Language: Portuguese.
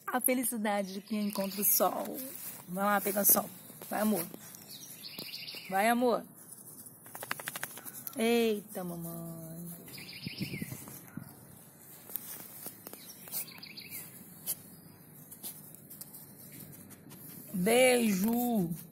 A felicidade de quem encontra o sol. Vai lá pegar sol. Vai, amor. Vai, amor. Eita, mamãe. Beijo.